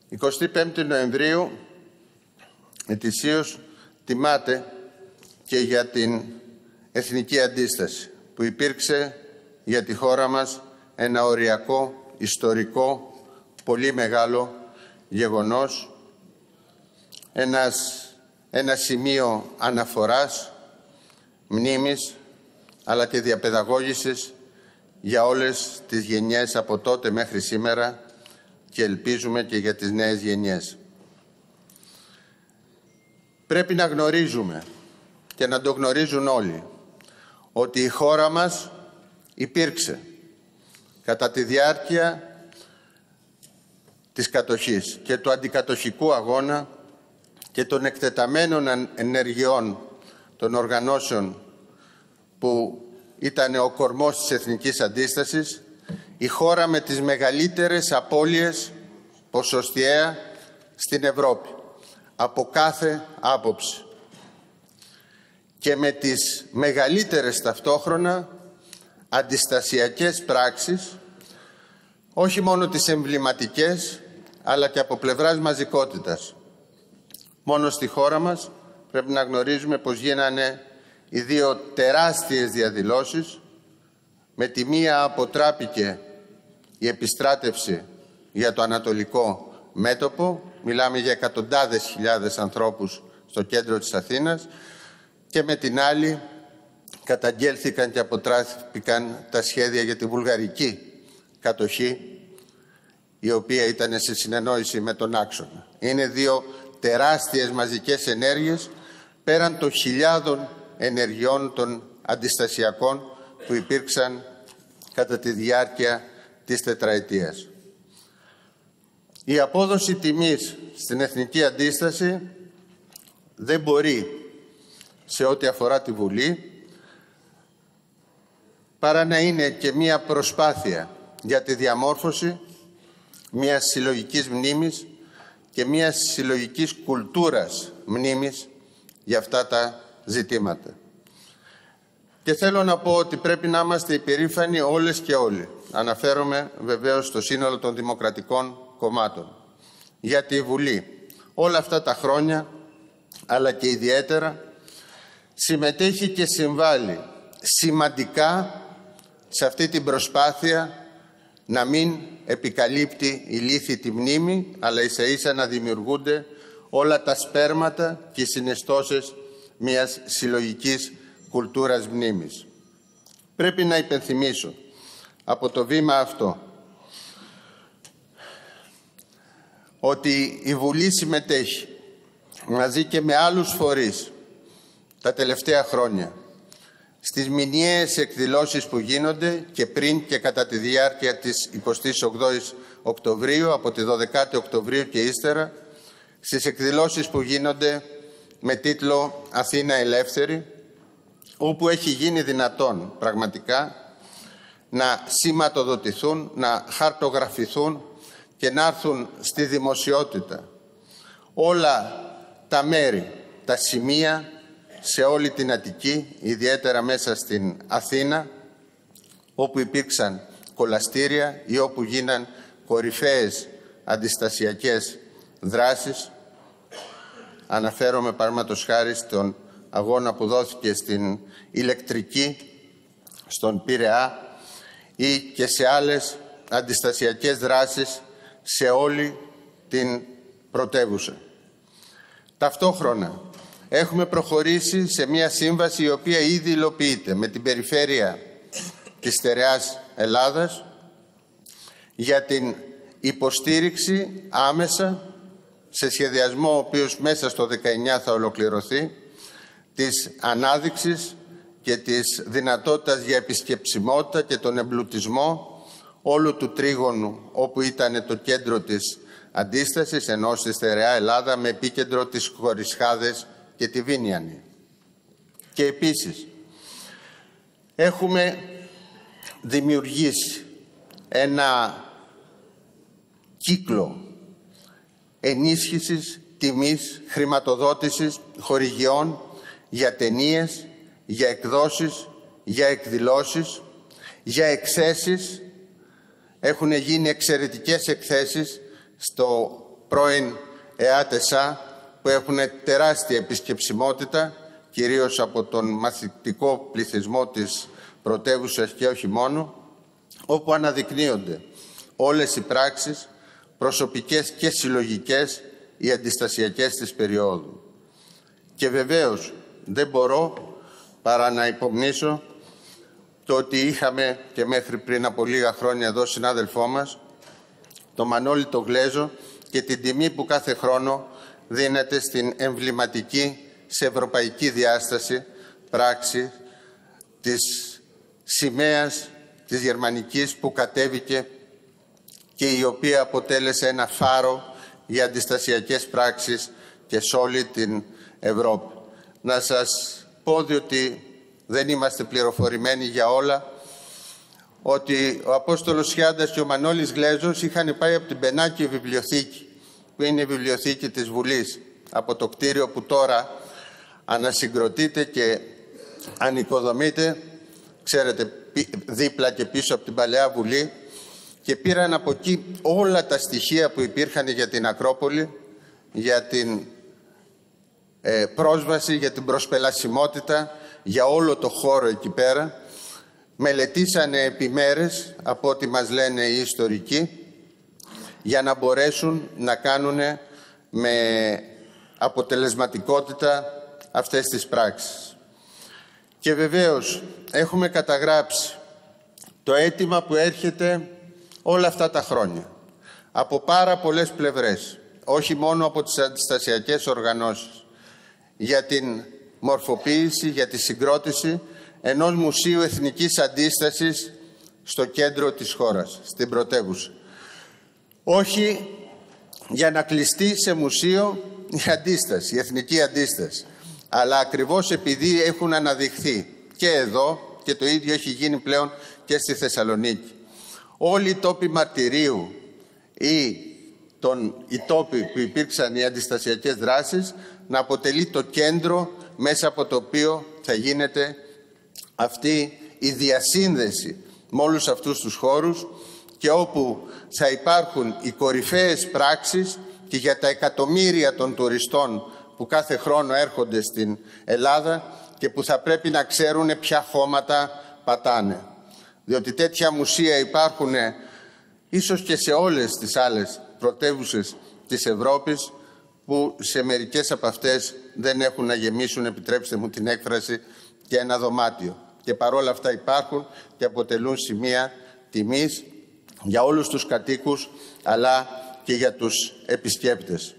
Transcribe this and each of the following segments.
25 Νοεμβρίου ετησίως τιμάται και για την εθνική αντίσταση που υπήρξε για τη χώρα μας ένα οριακό, ιστορικό, πολύ μεγάλο γεγονός, ένα σημείο αναφοράς, μνήμης, αλλά και διαπαιδαγώγησης για όλες τις γενιές από τότε μέχρι σήμερα και ελπίζουμε και για τις νέες γενιές. Πρέπει να γνωρίζουμε και να το γνωρίζουν όλοι ότι η χώρα μας υπήρξε κατά τη διάρκεια της κατοχής και του αντικατοχικού αγώνα και των εκτεταμένων ενεργειών των οργανώσεων που ήταν ο κορμός της εθνικής αντίστασης, η χώρα με τις μεγαλύτερες απώλειες ποσοστιαία στην Ευρώπη, από κάθε άποψη, και με τις μεγαλύτερες ταυτόχρονα αντιστασιακές πράξεις, όχι μόνο τις εμβληματικές, αλλά και από πλευράς μαζικότητας. Μόνο στη χώρα μας πρέπει να γνωρίζουμε πως γίνανε οι δύο τεράστιες διαδηλώσεις. Με τη μία αποτράπηκε η επιστράτευση για το ανατολικό μέτωπο, μιλάμε για εκατοντάδες χιλιάδες ανθρώπους στο κέντρο της Αθήνας, και με την άλλη καταγγέλθηκαν και αποτράπηκαν τα σχέδια για τη βουλγαρική κατοχή, η οποία ήταν σε συνεννόηση με τον άξονα. Είναι δύο τεράστιες μαζικές ενέργειες πέραν των χιλιάδων ενεργειών των αντιστασιακών που υπήρξαν κατά τη διάρκεια της τετραετίας. Η απόδοση τιμής στην εθνική αντίσταση δεν μπορεί, σε ό,τι αφορά τη Βουλή, παρά να είναι και μία προσπάθεια για τη διαμόρφωση μιας συλλογικής μνήμης και μιας συλλογικής κουλτούρας μνήμης για αυτά τα ζητήματα. Και θέλω να πω ότι πρέπει να είμαστε υπερήφανοι όλες και όλοι. Αναφέρομαι βεβαίως στο σύνολο των δημοκρατικών κομμάτων. Γιατί η Βουλή όλα αυτά τα χρόνια, αλλά και ιδιαίτερα, συμμετέχει και συμβάλλει σημαντικά σε αυτή την προσπάθεια να μην επικαλύπτει ηλίθιη τη μνήμη, αλλά ίσα ίσα να δημιουργούνται όλα τα σπέρματα και οι συναισθώσεις μιας συλλογικής κουλτούρας μνήμης. Πρέπει να υπενθυμίσω από το βήμα αυτό ότι η Βουλή συμμετέχει μαζί και με άλλους φορείς τα τελευταία χρόνια στις μηνιαίες εκδηλώσεις που γίνονται και πριν και κατά τη διάρκεια της 28ης Οκτωβρίου, από τη 12η Οκτωβρίου και ύστερα, στις εκδηλώσεις που γίνονται με τίτλο «Αθήνα Ελεύθερη», όπου έχει γίνει δυνατόν πραγματικά να σηματοδοτηθούν, να χαρτογραφηθούν και να έρθουν στη δημοσιότητα όλα τα μέρη, τα σημεία σε όλη την Αττική, ιδιαίτερα μέσα στην Αθήνα, όπου υπήρξαν κολαστήρια ή όπου γίναν κορυφαίες αντιστασιακές δράσεις. Αναφέρομαι παραδείγματος χάρη στον αγώνα που δόθηκε στην Ηλεκτρική, στον Πειραιά, ή και σε άλλες αντιστασιακές δράσεις σε όλη την πρωτεύουσα. Ταυτόχρονα έχουμε προχωρήσει σε μια σύμβαση η οποία ήδη υλοποιείται με την περιφέρεια της Στερεάς Ελλάδας για την υποστήριξη άμεσα, σε σχεδιασμό ο οποίος μέσα στο 19 θα ολοκληρωθεί, της ανάδειξης και της δυνατότητας για επισκεψιμότητα και τον εμπλουτισμό όλου του τρίγωνου όπου ήταν το κέντρο της αντίστασης, ενώ στη Στερεά Ελλάδα με επίκεντρο τις Χωρισχάδες και τη Βίνιανη. Και επίσης έχουμε δημιουργήσει ένα κύκλο ενίσχυσης τιμής χρηματοδότησης χορηγιών για ταινίες, για εκδόσεις, για εκδηλώσεις, για εκθέσεις. Έχουν γίνει εξαιρετικές εκθέσεις στο πρώην ΕΑΤΕΣΑ, που έχουν τεράστια επισκεψιμότητα, κυρίως από τον μαθητικό πληθυσμό της πρωτεύουσας και όχι μόνο, όπου αναδεικνύονται όλες οι πράξεις, προσωπικές και συλλογικές, οι αντιστασιακές της περίοδου. Και βεβαίως δεν μπορώ παρά να υπομνήσω το ότι είχαμε και μέχρι πριν από λίγα χρόνια εδώ συνάδελφό μας, το Μανώλη το Γλέζο, και την τιμή που κάθε χρόνο δίνεται στην εμβληματική, σε ευρωπαϊκή διάσταση, πράξη της σημαίας της Γερμανικής που κατέβηκε και η οποία αποτέλεσε ένα φάρο για αντιστασιακές πράξεις και σε όλη την Ευρώπη. Να σας πω, διότι δεν είμαστε πληροφορημένοι για όλα, ότι ο Απόστολος Χιάντας και ο Μανώλης Γλέζος είχαν πάει από την Πενάκη βιβλιοθήκη, που είναι η βιβλιοθήκη της Βουλής, από το κτίριο που τώρα ανασυγκροτείται και ανοικοδομείται, ξέρετε, δίπλα και πίσω από την Παλαιά Βουλή, και πήραν από εκεί όλα τα στοιχεία που υπήρχαν για την Ακρόπολη, για την πρόσβαση, για την προσπελασιμότητα, για όλο το χώρο εκεί πέρα. Μελετήσανε επί μέρες, από ό,τι μας λένε οι ιστορικοί, για να μπορέσουν να κάνουν με αποτελεσματικότητα αυτές τις πράξεις. Και βεβαίως έχουμε καταγράψει το αίτημα που έρχεται όλα αυτά τα χρόνια από πάρα πολλές πλευρές, όχι μόνο από τις αντιστασιακές οργανώσεις, για την μορφοποίηση, για τη συγκρότηση ενός Μουσείου Εθνικής Αντίστασης στο κέντρο της χώρας, στην πρωτεύουσα. Όχι για να κλειστεί σε μουσείο η αντίσταση, η εθνική αντίσταση, αλλά ακριβώς επειδή έχουν αναδειχθεί και εδώ, και το ίδιο έχει γίνει πλέον και στη Θεσσαλονίκη, όλοι οι τόποι μαρτυρίου ή οι τόποι που υπήρξαν οι αντιστασιακές δράσεις, να αποτελεί το κέντρο μέσα από το οποίο θα γίνεται αυτή η διασύνδεση με όλους αυτούς τους χώρους, και όπου θα υπάρχουν οι κορυφαίες πράξεις και για τα εκατομμύρια των τουριστών που κάθε χρόνο έρχονται στην Ελλάδα και που θα πρέπει να ξέρουν ποια χώματα πατάνε. Διότι τέτοια μουσεία υπάρχουν ίσως και σε όλες τις άλλες πρωτεύουσες της Ευρώπης, που σε μερικές από αυτές δεν έχουν να γεμίσουν, επιτρέψτε μου την έκφραση, και ένα δωμάτιο. Και παρόλα αυτά υπάρχουν και αποτελούν σημεία τιμής για όλους τους κατοίκους, αλλά και για τους επισκέπτες.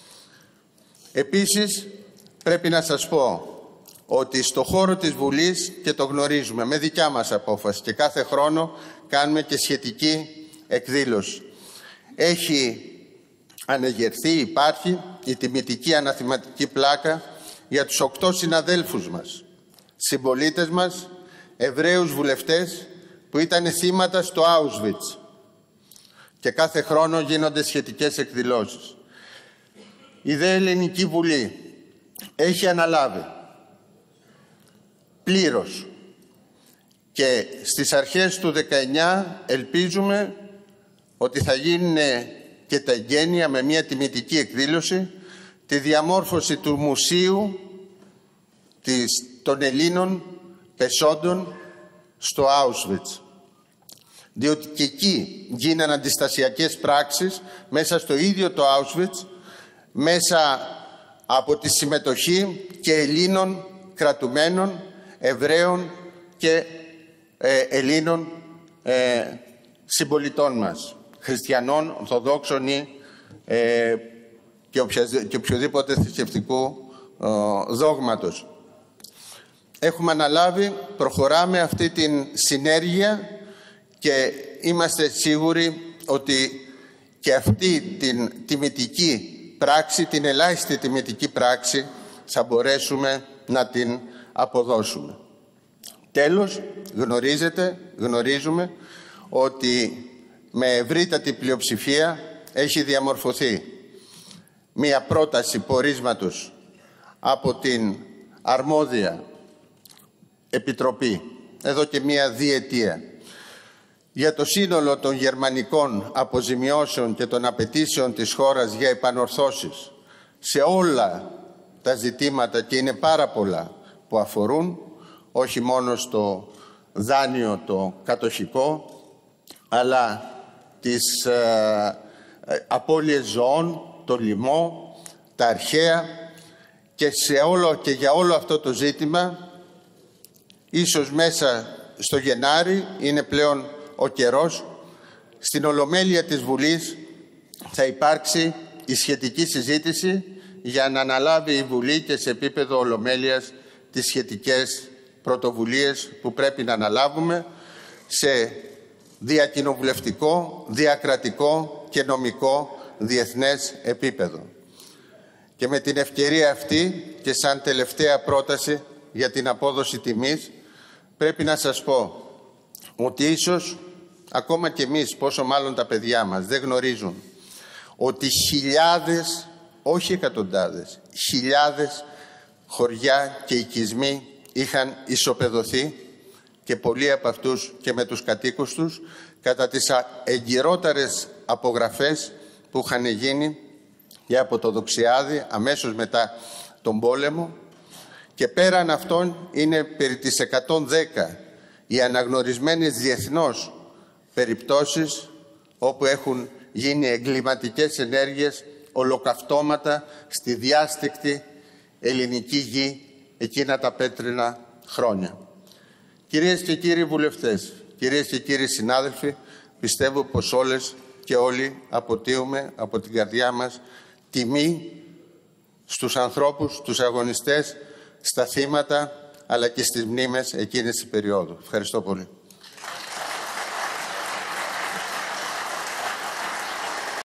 Επίσης, πρέπει να σας πω ότι στο χώρο της Βουλής, και το γνωρίζουμε με δικιά μας απόφαση, και κάθε χρόνο κάνουμε και σχετική εκδήλωση, έχει ανεγερθεί, υπάρχει η τιμητική αναθηματική πλάκα για τους 8 συναδέλφους μας, συμπολίτες μας, Εβραίους βουλευτές που ήταν θύματα στο Auschwitz, και κάθε χρόνο γίνονται σχετικές εκδηλώσεις. Η ΔΕ Ελληνική Βουλή έχει αναλάβει πλήρως, και στις αρχές του 19 ελπίζουμε ότι θα γίνουν και τα εγγένεια με μια τιμητική εκδήλωση, τη διαμόρφωση του Μουσείου των Ελλήνων πεσόντων στο Auschwitz. Διότι και εκεί γίνανε αντιστασιακές πράξεις μέσα στο ίδιο το Auschwitz, μέσα από τη συμμετοχή και Ελλήνων κρατουμένων, Εβραίων και Ελλήνων συμπολιτών μας, χριστιανών, Ορθοδόξων ή και οποιοδήποτε θρησκευτικού δόγματος. Έχουμε αναλάβει, προχωράμε αυτή την συνέργεια, και είμαστε σίγουροι ότι και αυτή την τιμητική πράξη, την ελάχιστη τιμητική πράξη, θα μπορέσουμε να την αποδώσουμε. Τέλος, γνωρίζουμε ότι με ευρύτατη πλειοψηφία έχει διαμορφωθεί μία πρόταση πορίσματος από την αρμόδια Επιτροπή εδώ και μία διετία, για το σύνολο των γερμανικών αποζημιώσεων και των απαιτήσεων της χώρας για επανορθώσεις σε όλα τα ζητήματα, και είναι πάρα πολλά που αφορούν, όχι μόνο στο δάνειο το κατοχικό, αλλά τις απώλειες ζώων, το λοιμό, τα αρχαία, και για όλο αυτό το ζήτημα ίσως μέσα στο Γενάρη είναι πλέον ο καιρός. Στην Ολομέλεια της Βουλής θα υπάρξει η σχετική συζήτηση για να αναλάβει η Βουλή και σε επίπεδο Ολομέλειας τις σχετικές πρωτοβουλίες που πρέπει να αναλάβουμε σε διακοινοβουλευτικό, διακρατικό και νομικό διεθνές επίπεδο. Και με την ευκαιρία αυτή και σαν τελευταία πρόταση για την απόδοση τιμής, πρέπει να σας πω ότι ίσως ακόμα και εμείς, πόσο μάλλον τα παιδιά μας, δεν γνωρίζουν ότι χιλιάδες, όχι εκατοντάδες, χιλιάδες χωριά και οικισμοί είχαν ισοπεδωθεί, και πολλοί από αυτούς και με τους κατοίκους τους, κατά τις εγκυρότερες απογραφές που είχαν γίνει και από το Δοξιάδη αμέσως μετά τον πόλεμο. Και πέραν αυτών είναι περί τις 110 οι αναγνωρισμένες διεθνώς περιπτώσεις όπου έχουν γίνει εγκληματικές ενέργειες, ολοκαυτώματα στη διάστηκτη ελληνική γη εκείνα τα πέτρινα χρόνια. Κυρίες και κύριοι βουλευτές, κυρίες και κύριοι συνάδελφοι, πιστεύω πως όλες και όλοι αποτείουμε από την καρδιά μας τιμή στους ανθρώπους, στους αγωνιστές, στα θύματα, αλλά και στις μνήμες εκείνης της περίοδου. Ευχαριστώ πολύ.